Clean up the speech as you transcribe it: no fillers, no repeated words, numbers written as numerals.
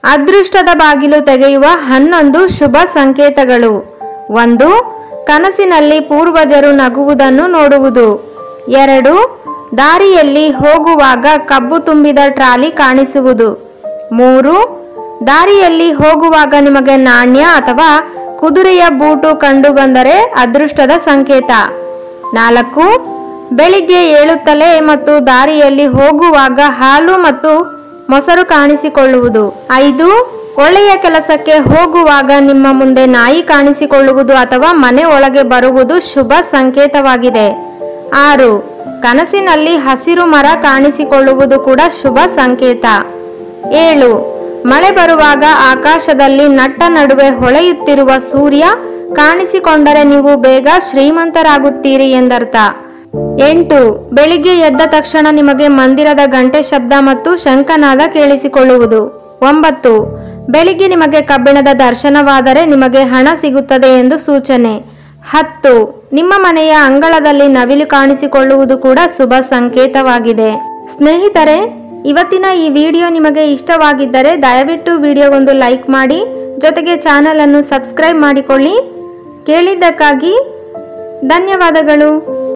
ಅದೃಷ್ಟದ ಬಾಗಿಲು ತೆಗೆಯುವ 11 ಶುಭ ಸಂಕೇತಗಳು. 1. ಕನಸಿನಲ್ಲಿ ಪೂರ್ವಜರು ನಗುವುದನ್ನು ನೋಡುವುದು. 2. ದಾರಿಯಲ್ಲಿ ಹೋಗುವಾಗ ಕಬ್ಬು ತುಂಬಿದ ಟ್ರಾಲಿ ಕಾಣಿಸುವುದು. 3. ದಾರಿಯಲ್ಲಿ ಹೋಗುವಾಗ ನಿಮಗೆ ನಾಣ್ಯ ಅಥವಾ ಕುದುರೆಯ ಬೂಟು ಕಂಡು ಬಂದರೆ ಅದೃಷ್ಟದ ಸಂಕೇತ. 4. ಬೆಳಿಗ್ಗೆ ಏಳುತ್ತಲೇ ಮತ್ತು ದಾರಿಯಲ್ಲಿ ಹೋಗುವಾಗ ಹಾಲು ಮತ್ತು ಮೊಸರು ಕಾಣಿಸಿಕೊಳ್ಳುವುದು. 5. ಒಳ್ಳೆಯ ಕೆಲಸಕ್ಕೆ ಹೋಗುವಾಗ ನಿಮ್ಮ ಮುಂದೆ ನಾಯಿ ಕಾಣಿಸಿಕೊಳ್ಳುವುದು ಅಥವಾ ಮನೆ ಒಳಗೆ ಬರುವುದು ಶುಭ ಸಂಕೇತವಾಗಿದೆ. 6. ಕನಸಿನಲ್ಲಿ ಹಸಿರು ಮರ ಕಾಣಿಸಿಕೊಳ್ಳುವುದು ಕೂಡ ಶುಭ ಸಂಕೇತ. 7. ಮಳೆ ಬರುವಾಗ ಆಕಾಶದಲ್ಲಿ ನಟ್ಟ ನಡುವೆ ಹೊಳೆಯುತ್ತಿರುವ ಸೂರ್ಯ ಕಾಣಿಸಿಕೊಂಡರೆ ನೀವು ಬೇಗ ಶ್ರೀಮಂತರಾಗುತ್ತೀರಿ ಎಂದರ್ಥ. 8. ಬೆಳಿಗ್ಗೆ ಎದ್ದ ತಕ್ಷಣ ನಿಮಗೆ ಮಂದಿರದ ಗಂಟೆ ಶಬ್ದ ಮತ್ತು ಶಂಖನಾದ ಕೇಳಿಸಿಕೊಳ್ಳುವುದು. 9. ಬೆಳಿಗ್ಗೆ ನಿಮಗೆ ಕಬ್ಬಿಣದ ದರ್ಶನವಾದರೆ ನಿಮಗೆ ಹಣ ಸಿಗುತ್ತದೆ ಎಂದು ಸೂಚನೆ. 10. ನಿಮ್ಮ ಮನೆಯ ಅಂಗಳದಲ್ಲಿ ನವಿಲು ಕಾಣಿಸಿಕೊಳ್ಳುವುದು ಕೂಡ ಶುಭ ಸಂಕೇತವಾಗಿದೆ. ಸ್ನೇಹಿತರೆ, ಇವತ್ತಿನ ಈ ವಿಡಿಯೋ ನಿಮಗೆ ಇಷ್ಟವಾಗಿದ್ದರೆ ದಯವಿಟ್ಟು ವಿಡಿಯೋಗೊಂದು ಲೈಕ್ ಮಾಡಿ, ಜೊತೆಗೆ ಚಾನಲ್ ಅನ್ನು ಸಬ್ಸ್ಕ್ರೈಬ್ ಮಾಡಿಕೊಳ್ಳಿ. ಕೇಳಿದ್ದಕ್ಕಾಗಿ ಧನ್ಯವಾದಗಳು.